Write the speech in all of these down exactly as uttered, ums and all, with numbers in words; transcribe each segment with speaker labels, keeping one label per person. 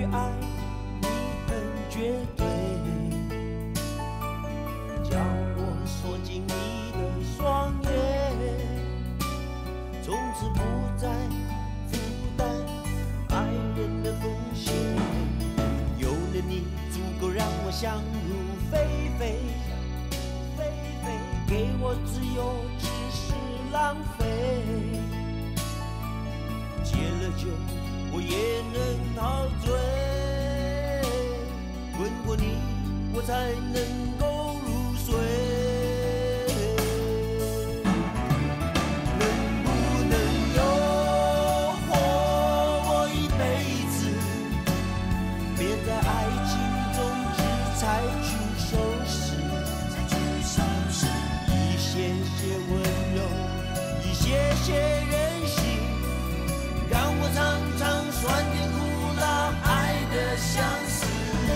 Speaker 1: 爱你很绝对，将我锁进你的双眼，从此不再负担爱人的风险。有了你，足够让我想入非非，非非给我自由，只是浪费。戒了酒，我也能陶醉，吻过你，我才能够入睡。能不能诱惑我一辈子，别在爱情中只采取收拾，一些些温柔，一些些任性，让我尝尝酸甜苦辣爱的相思。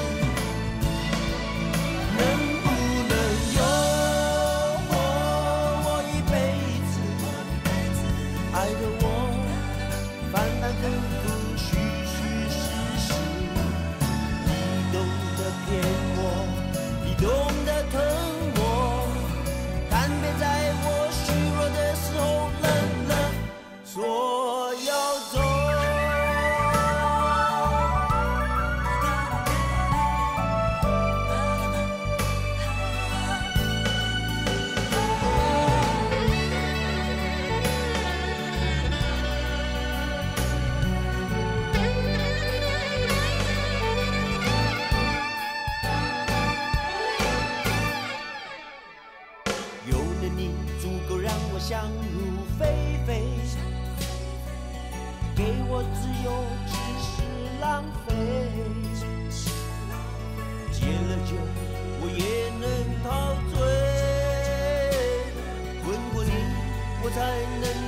Speaker 1: 能不能诱惑我一辈子，爱的我反反复复，虚虚实实，你懂得骗我，你懂得疼我，但别在我虚弱的时候冷冷说要走。有了你，足够让我想入非非，给我自由，只是浪费。戒了酒，我也能陶醉，吻过你，我才能